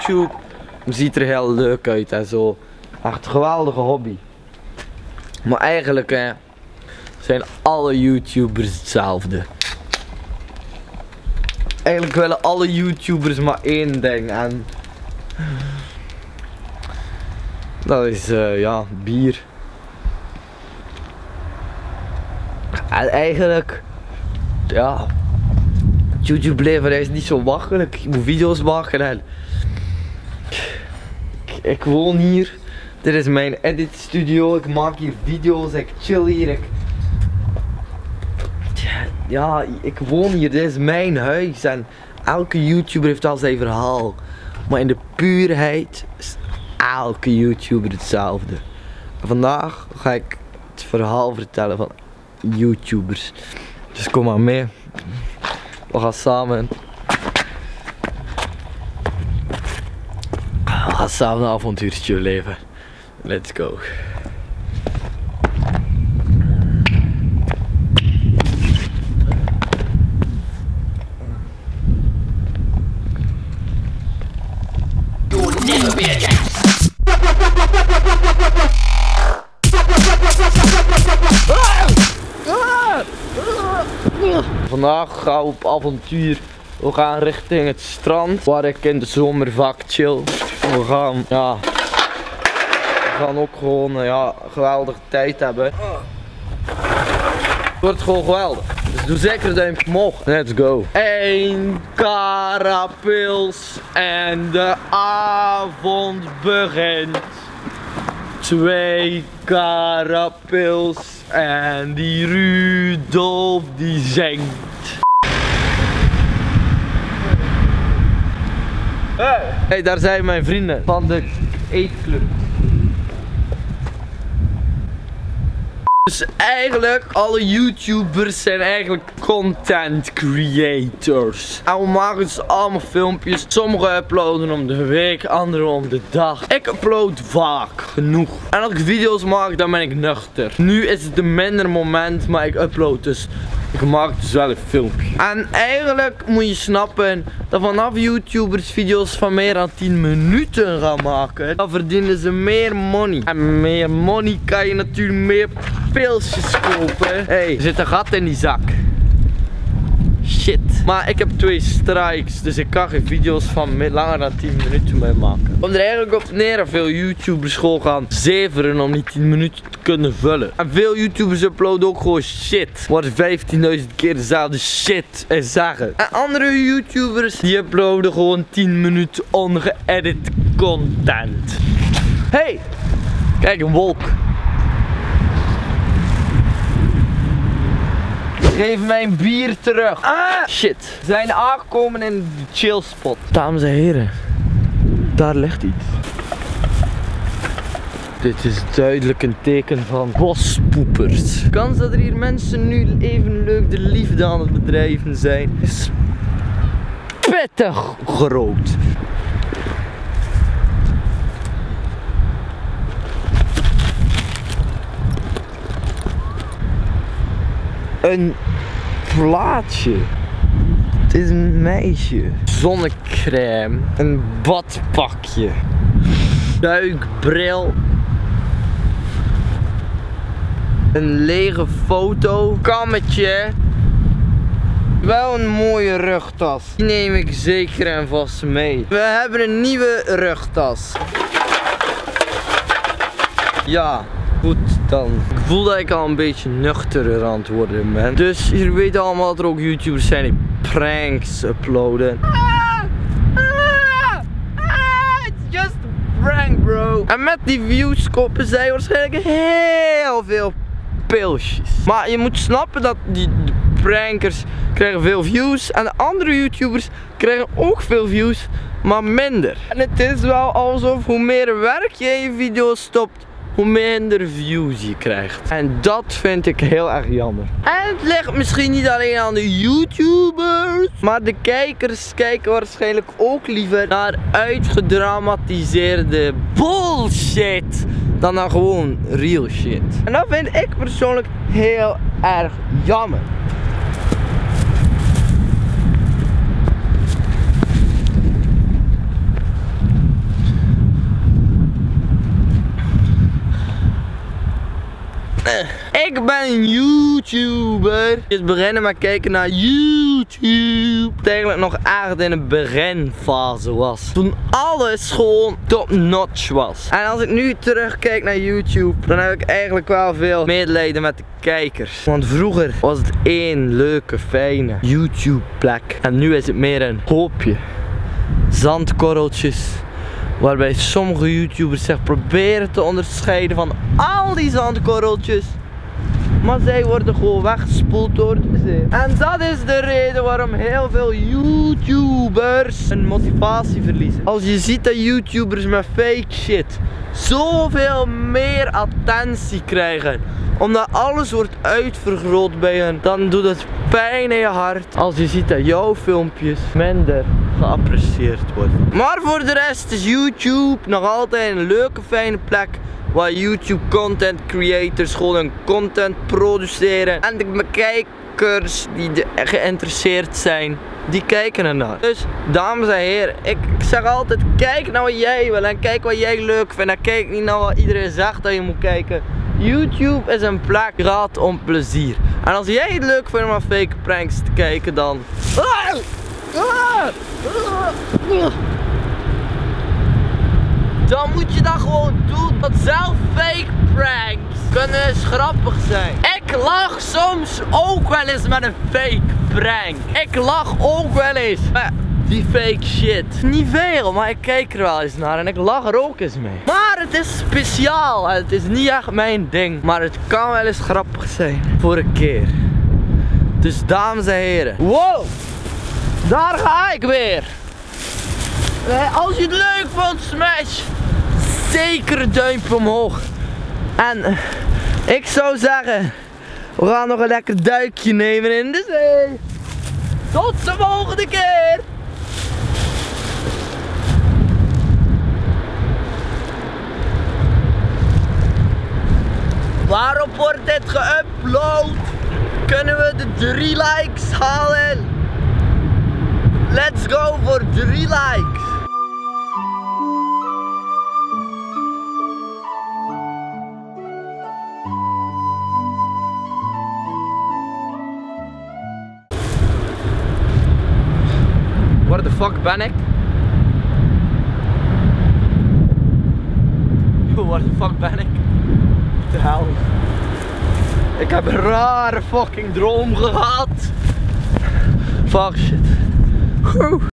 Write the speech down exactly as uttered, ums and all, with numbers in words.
YouTube ziet er heel leuk uit en zo. Echt een geweldige hobby. Maar eigenlijk hè, zijn alle YouTubers hetzelfde. Eigenlijk willen alle YouTubers maar één ding en dat is uh, ja, bier. En eigenlijk, ja, YouTube leven is niet zo makkelijk. Ik moet video's maken en ik, ik woon hier. Dit is mijn edit studio. Ik maak hier video's. Ik chill hier. Ik, ja, ik woon hier. Dit is mijn huis. En elke YouTuber heeft al zijn verhaal. Maar in de puurheid is elke YouTuber hetzelfde. En vandaag ga ik het verhaal vertellen van YouTubers. Dus kom maar mee. We gaan samen. We gaan samen een avontuurtje leven. Let's go. Vandaag gaan we op avontuur. We gaan richting het strand waar ik in de zomer vaak chill. We gaan, ja, we gaan ook gewoon ja, een geweldige tijd hebben. Het wordt gewoon geweldig. Dus doe zeker een duimpje omhoog. Let's go. Eén karapils en de avond begint. Twee karapils en die Rudolf die zingt. Hey. Hey, daar zijn mijn vrienden van de eetclub. Dus eigenlijk, alle YouTubers zijn eigenlijk content creators. En we maken dus allemaal filmpjes. Sommigen uploaden om de week, anderen om de dag. Ik upload vaak genoeg. En als ik video's maak, dan ben ik nuchter. Nu is het een minder moment, maar ik upload dus. Ik maak dus wel een filmpje. En eigenlijk moet je snappen dat vanaf YouTubers video's van meer dan tien minuten gaan maken, dan verdienen ze meer money. En meer money kan je natuurlijk meer pilsjes kopen. Hey, er zit een gat in die zak. Shit. Maar ik heb twee strikes, dus ik kan geen video's van langer dan tien minuten mee maken. Komt er eigenlijk op neer dat veel YouTubers gewoon gaan zeveren om die tien minuten te kunnen vullen. En veel YouTubers uploaden ook gewoon shit. Waar ze vijftienduizend keer dezelfde shit en zeggen. En andere YouTubers die uploaden gewoon tien minuten ongeëdit content. Hey, kijk een wolk. Geef mijn bier terug. Ah, shit. We zijn aangekomen in de chill spot. Dames en heren, daar ligt iets. Dit is duidelijk een teken van bospoepers. De kans dat er hier mensen nu even leuk de liefde aan het bedrijven zijn is pittig groot. Een plaatje. Het is een meisje. Zonnecrème. Een badpakje. Duikbril. Een lege foto. Kammetje. Wel een mooie rugtas. Die neem ik zeker en vast mee. We hebben een nieuwe rugtas. Ja. Goed dan. Ik voel dat ik al een beetje nuchterer aan het worden ben. Dus jullie weten allemaal dat er ook YouTubers zijn die pranks uploaden. Ah, ah, ah, it's just a prank bro. En met die views kopen zij waarschijnlijk heel veel pilsjes. Maar je moet snappen dat die prankers krijgen veel views. En de andere YouTubers krijgen ook veel views, maar minder. En het is wel alsof hoe meer werk je in je video's stopt, hoe minder views je krijgt. En dat vind ik heel erg jammer. En het ligt misschien niet alleen aan de YouTubers, maar de kijkers kijken waarschijnlijk ook liever naar uitgedramatiseerde bullshit dan naar gewoon real shit. En dat vind ik persoonlijk heel erg jammer. Ik ben YouTuber. Dus beginnen met kijken naar YouTube. Het eigenlijk nog echt in de beginfase was. Toen alles gewoon top notch was. En als ik nu terugkijk naar YouTube, dan heb ik eigenlijk wel veel medelijden met de kijkers. Want vroeger was het één leuke, fijne YouTube plek. En nu is het meer een hoopje zandkorreltjes. Waarbij sommige YouTubers zich proberen te onderscheiden van al die zandkorreltjes. Maar zij worden gewoon weggespoeld door de zee. En dat is de reden waarom heel veel YouTubers hun motivatie verliezen. Als je ziet dat YouTubers met fake shit zoveel meer attentie krijgen, omdat alles wordt uitvergroot bij hen, dan doet het pijn in je hart als je ziet dat jouw filmpjes minder geapprecieerd worden. Maar voor de rest is YouTube nog altijd een leuke, fijne plek waar YouTube content creators gewoon hun content produceren. En de kijkers die geïnteresseerd zijn, die kijken ernaar. Dus dames en heren, ik, ik zeg altijd, kijk naar wat jij wil en kijk wat jij leuk vindt. En kijk niet naar wat iedereen zegt dat je moet kijken. YouTube is een plek die gaat om plezier. En als jij het leuk vindt om naar fake pranks te kijken, dan dan moet je dat gewoon doen. Want zelf fake pranks kunnen eens grappig zijn. Ik lach soms ook wel eens met een fake prank. Ik lach ook wel eens met die fake shit. Niet veel, maar ik kijk er wel eens naar en ik lach er ook eens mee. Maar het is speciaal. Het is niet echt mijn ding. Maar het kan wel eens grappig zijn. Voor een keer. Dus dames en heren. Wow! Daar ga ik weer. Als je het leuk vond, smash zeker een duimpje omhoog. En ik zou zeggen, we gaan nog een lekker duikje nemen in de zee. Tot de volgende keer. Waarop wordt dit geüpload? Kunnen we de drie likes halen? Let's go voor drie likes. Waar de fuck ben ik? Yo, waar de fuck ben ik? Wat de hel? Ik heb een rare fucking droom gehad. Fuck shit. Oeh.